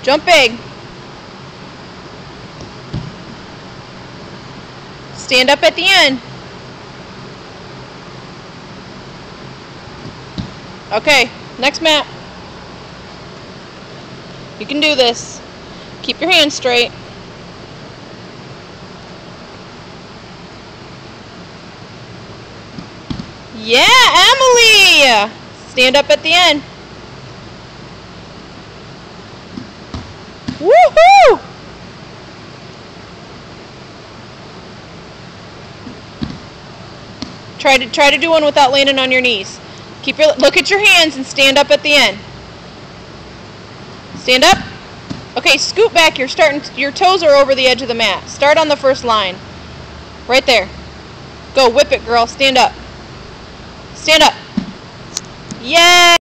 Jump big. Stand up at the end. Okay, next mat. You can do this. Keep your hands straight. Yeah, Emily! Stand up at the end. Woohoo! Try to do one without landing on your knees. Look at your hands and stand up at the end. Stand up. Okay, scoot back. Your toes are over the edge of the mat. Start on the first line. Right there. Go, whip it, girl. Stand up. Stand up. Yeah!